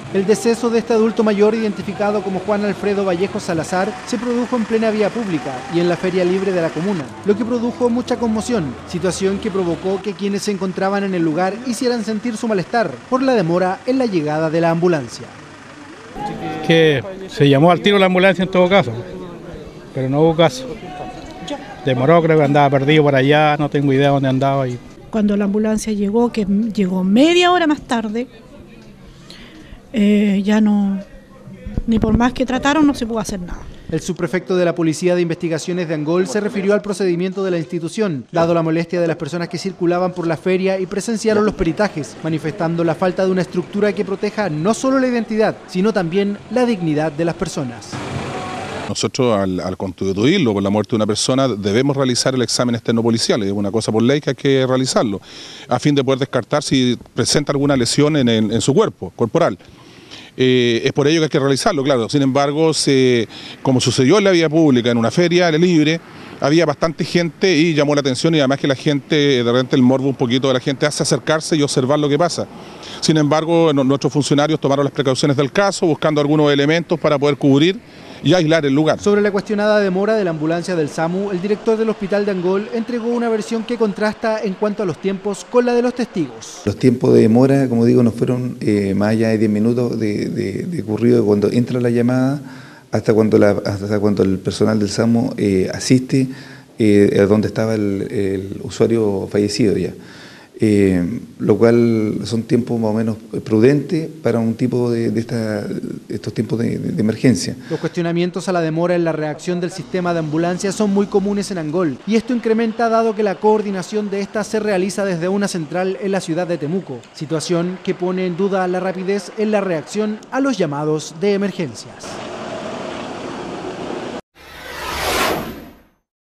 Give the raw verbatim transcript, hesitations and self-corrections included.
El deceso de este adulto mayor, identificado como Juan Alfredo Vallejo Salazar, se produjo en plena vía pública y en la feria libre de la comuna, lo que produjo mucha conmoción, situación que provocó que quienes se encontraban en el lugar hicieran sentir su malestar por la demora en la llegada de la ambulancia. Que se llamó al tiro la ambulancia en todo caso, pero no hubo caso. Demoró, creo que andaba perdido por allá, no tengo idea dónde andaba. Y... Cuando la ambulancia llegó, que llegó media hora más tarde, eh, ya no, ni por más que trataron, no se pudo hacer nada. El subprefecto de la Policía de Investigaciones de Angol se refirió al procedimiento de la institución, dado la molestia de las personas que circulaban por la feria y presenciaron los peritajes, manifestando la falta de una estructura que proteja no solo la identidad, sino también la dignidad de las personas. Nosotros al, al constituirlo por la muerte de una persona debemos realizar el examen externo policial, es una cosa por ley que hay que realizarlo, a fin de poder descartar si presenta alguna lesión en, el, en su cuerpo corporal. Eh, es por ello que hay que realizarlo, claro. Sin embargo, se, como sucedió en la vía pública, en una feria libre, había bastante gente y llamó la atención, y además que la gente, de repente el morbo un poquito de la gente hace acercarse y observar lo que pasa. Sin embargo, no, nuestros funcionarios tomaron las precauciones del caso, buscando algunos elementos para poder cubrir y aislar el lugar. Sobre la cuestionada demora de la ambulancia del SAMU, el director del hospital de Angol entregó una versión que contrasta en cuanto a los tiempos con la de los testigos. Los tiempos de demora, como digo, no fueron eh, más allá de diez minutos de, de, de ocurrido cuando entra la llamada hasta cuando, la, hasta cuando el personal del SAMU eh, asiste eh, a donde estaba el, el usuario fallecido ya. Eh, lo cual son tiempos más o menos prudentes para un tipo de, de esta, estos tiempos de, de, de emergencia. Los cuestionamientos a la demora en la reacción del sistema de ambulancia son muy comunes en Angol, y esto incrementa dado que la coordinación de esta se realiza desde una central en la ciudad de Temuco, situación que pone en duda la rapidez en la reacción a los llamados de emergencias.